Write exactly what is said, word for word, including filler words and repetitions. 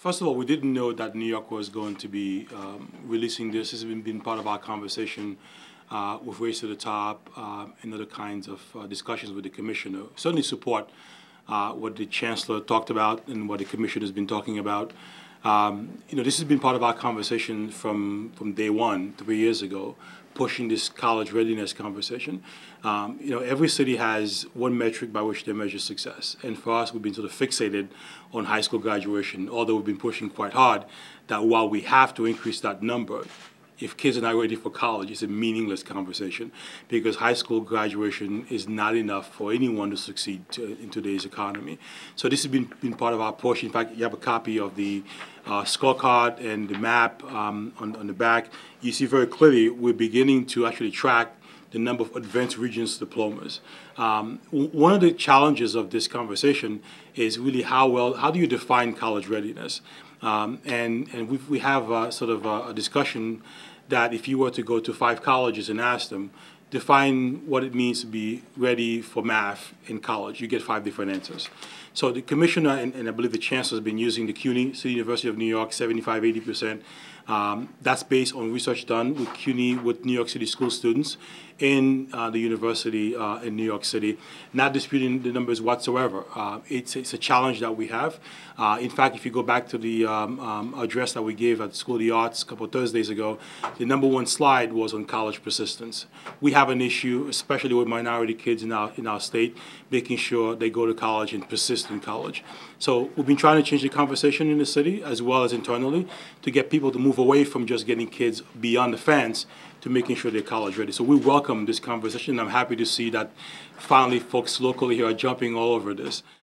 First of all, we didn't know that New York was going to be um, releasing this. This has been, been part of our conversation uh, with Race to the Top uh, and other kinds of uh, discussions with the commissioner. Certainly support uh, what the chancellor talked about and what the commissioner has been talking about. Um, you know, this has been part of our conversation from, from day one, three years ago, pushing this college readiness conversation. Um, you know, every city has one metric by which they measure success. And for us, we've been sort of fixated on high school graduation, although we've been pushing quite hard that while we have to increase that number, if kids are not ready for college, it's a meaningless conversation because high school graduation is not enough for anyone to succeed to, in today's economy. So this has been, been part of our push. In fact, you have a copy of the uh, scorecard and the map um, on, on the back. You see very clearly we're beginning to actually track the number of advanced regions diplomas. Um, one of the challenges of this conversation is really how well, how do you define college readiness? Um, and and we we have uh, sort of a, a discussion that if you were to go to five colleges and ask them, define what it means to be ready for math in college, you get five different answers. So the commissioner and, and I believe the chancellor has been using the CUNY, City University of New York, seventy-five, eighty percent. Um, that's based on research done with CUNY, with New York City school students in uh, the university uh, in New York City. Not disputing the numbers whatsoever. Uh, it's, it's a challenge that we have. Uh, in fact, if you go back to the um, um, address that we gave at the School of the Arts a couple of Thursdays ago, the number one slide was on college persistence. We have an issue, especially with minority kids in our, in our state, making sure they go to college and persist in college. So we've been trying to change the conversation in the city as well as internally to get people to move away from just getting kids beyond the fence to making sure they're college ready. So we welcome this conversation. I'm happy to see that finally folks locally here are jumping all over this.